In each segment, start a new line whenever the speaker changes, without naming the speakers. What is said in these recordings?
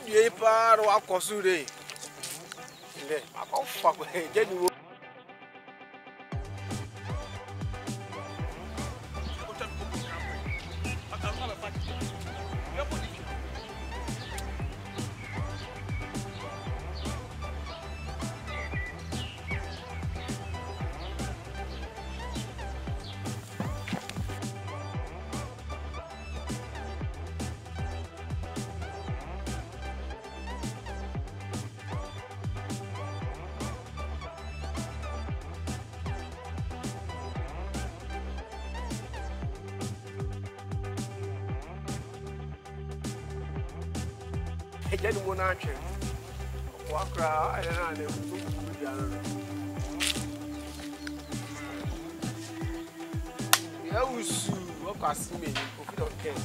ye pa ro akosu re le akofa ko je ni wo je ni wo na atwe wa kra ai na na ku ku dia no ya usu o ka sime ni ko fi don ken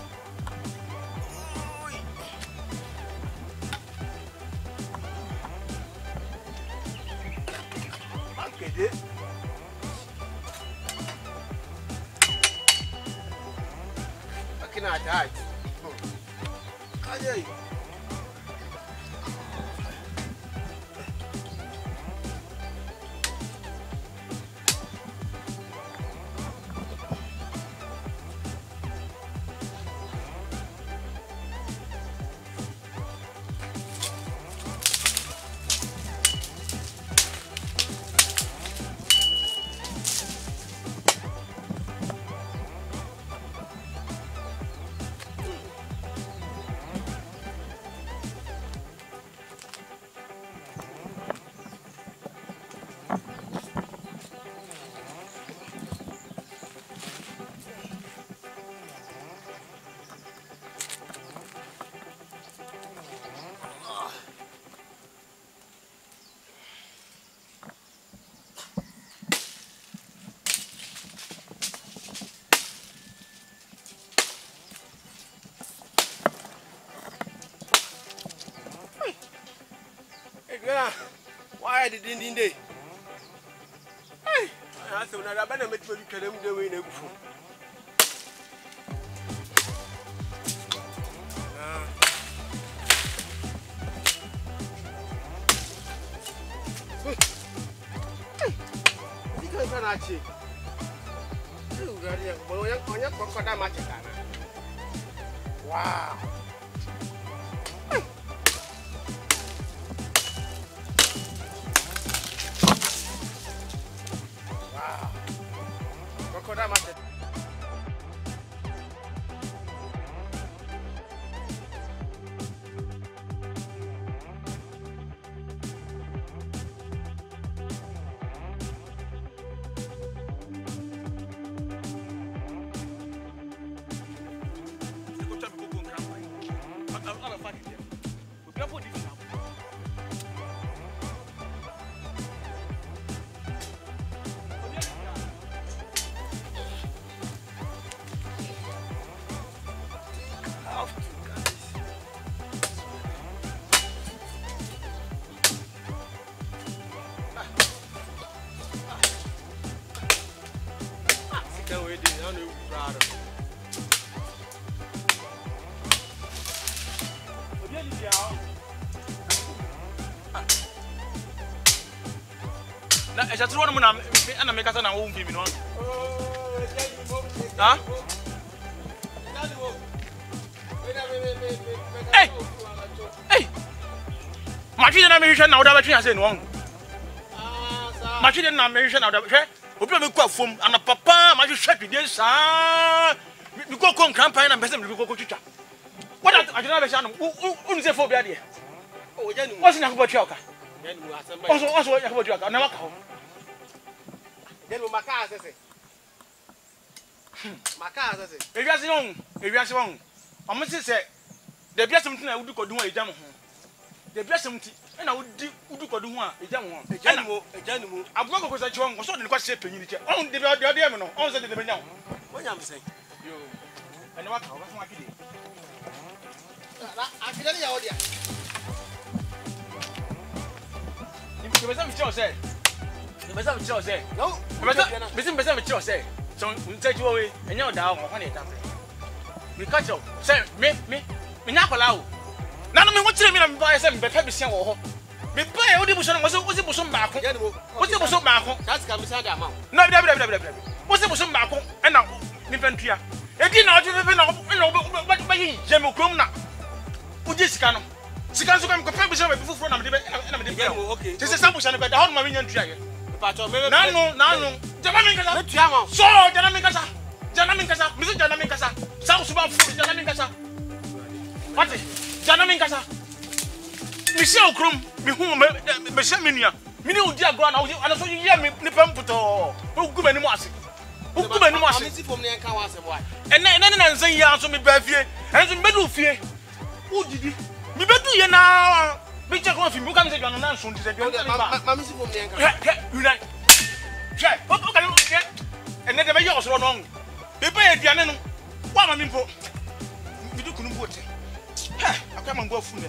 akede akina dad aye why did in day? Hey, I said, I better make you tell them the way they go. You can't actually. You got it. On your crocodile match. Wow. Na e chatru no na ana me kasa na wo mfi mi no. Ha? Hey. Hey. Machine na me hwe na wo da ba twa ase no. Machine na me hwe na wo da hwe. Obi me kwa fom ana papa ma hwe twidie saa. Mi ko kon campaign na pese mi ko twitwa. What ajuna be sha no. Unu se fo bia de. O ja ni mo. O se na ko twa oka. Also ya ko twa na waka ho. Denu makasa se. Makasa se. Ewiase won. Omo se de biasem ti na wudu kodu ho ejam ho. De biasem ti na wudu kodu ho a ejam ho. Ejani mo. Abuwa ko sa chiwon ko so de ko se panyin che. On de me no. On se de me nya ho. Wonya me se. Yo. Ene waka ho ba so akide. Akide ni ya odia. You better be sure say. You better be sure say. No. You better be sure say. So we take you away and you down on it. We catch you. Say me na kola o. na no me ho kire me na me ba say me bepa bisia wo ho me ba e odi buso no wo se buso maako wo se buso maako
that's come say da ma
no bia wo se buso maako e na me pentua e di na o fe na ba yi jeme krom na wo je sika no sika so kam ko pe bisia me fufuro na me de bia
okay
te se sambu sha no be da ho ma me nya ntua ye
pato me
na no jama me kasa
me tua ma
so jana me kasa me so jana me kasa sa so ba fu jana me kasa Pati, jana min kasa. Mi se okrum, mi hu me se menua. Mi ni odi agro na ana so ye me nipa mputo. Ogu mani mu ase. Ogu mani mu ase.
Amisi fom ne enka wa asem wa.
Ene na nsan ya so me ba fie. Enso me bedu fie. Odidi. Mi bedu ye na mi che ko fi mi ka me se jwana na nso ndi se jwana.
Amisi fom ne enka.
Unai. Che, o ka no ke. Ene de be ye osoro no. Be ba ye duane no. Wa ma mi mpo. Mi du kunu bote. Akwa mango afune.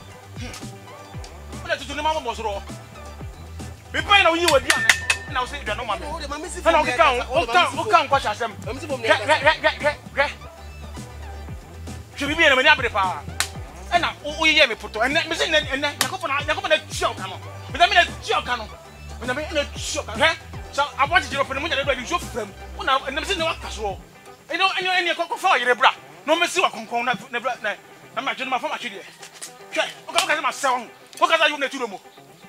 Wala tutu ni mama bosoro. Me pa na uyi wadi ane. Na usi dwa no mama. Na o kan kwa chasem. Gre. Bibi na mani abre pa. Na uyi ye me poto. Me se na yakofo na tio kan no. Me da me na tio kan no. Me na me na tio kan. So aboti jiro pe no nya do adi so fram. Una na me se na wakaso. Eno kokofo yire bra. No me se wa konkon na bra na na ma jeno ma fama chide hwe o ka se ma se won o ka sa yu na turo mo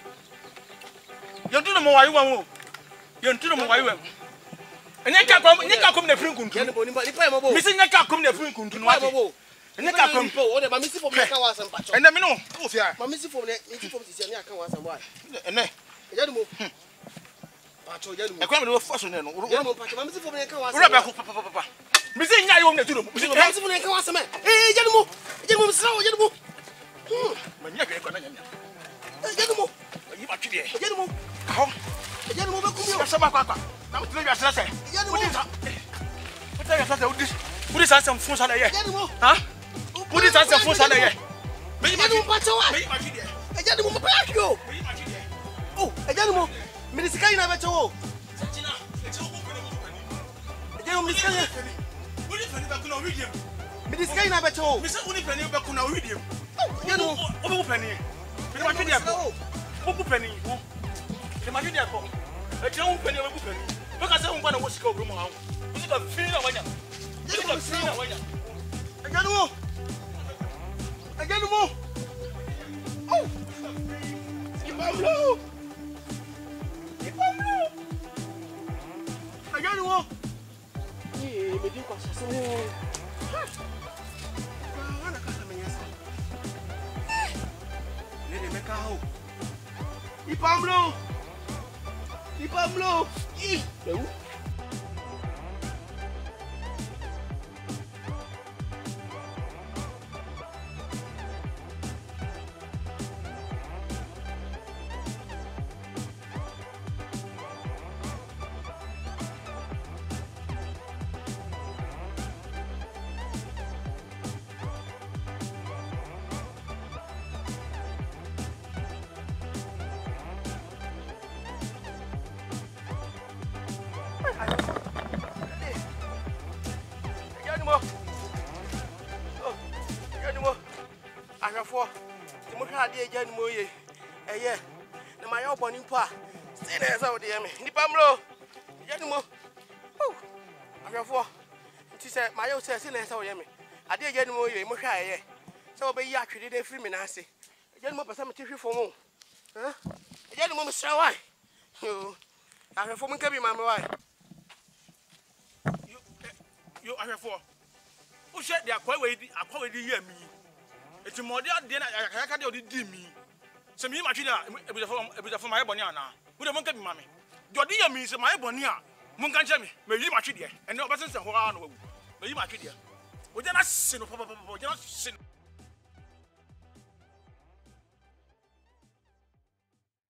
ye turo mo wa yu wa mo ye turo mo wa yu wa nya ka kom na frin kuntu
ye bo ni pa mo bo
mi se nya ka kom na frin kuntu no wa nya ka kom
o de ma mi si fom ne ka wa asem pacho
ene mi no o fia
ma mi si fom si ne aka wa asem wa
ene
ye ni mo pacho ye ni mo
e kwa me no foso ne no
ye ni mo pacho ma mi si fom ne ka wa asem
ura ba ko papa mi se nya yu na turo mo
mi si fom ne ka wa asem ye ni mo misra o ye ni mo
ma nya ke kwa na nya
ye ni mo
yi ba twide
ye ni mo
aho
ye ni mo be kum yo
sa ba kwa na mo tele ya sese
ye ni mo
o ta ya sese udi sa sem fun sa na ye
ye ni mo
ha udi sa sem fun sa na ye me yi
ye ni mo pacho wa
me yi ba twide
ye ni mo pa akio
me yi ba twide
oh ye ni mo mi disika ina be chewo
satina e chewo ko ko
ye ni mo disika ina
udi fani ba kuna video
mi disika ina be chewo
mi se uni fani ba kuna video
ye ni mo
o be fani me ba twide ko o ku fani wo me ma twide ko e chewo fani o be fani be ka se hun ba na wo sika obru mo ha wo sika fi na wanya ye ni mo fi na wanya
ye ni mo oh Pablo again wo eh me di kwa sase wo wana kasa menyasa nene meka ho Pablo eu ahwefo ti mo hwa ade agya ni mo ye eye na ma yo boni mpo a se na esa wo de me nipa mro agya ni mo ahwefo ti se ma yo se na esa wo ye me ade agya ni mo ye mo hwa eye se wo be yi atwede de firi me na ase agya ni mo pesa me ti hwefo mo ha agya ni mo me sra wai yo ahwefo mo nka bi ma me wai
yo ahwefo o hwe de akwa we di ye mi eti mo de ade na yakaka de odi mi se mi ma twide a ebujafo ma yeboni ana wo de mo nka bi ma me de odi ye mi se ma yeboni a mo nka nche me me yi ma twide ene obasense ho ha na wawu me yi ma twide o je na se no papa o je na se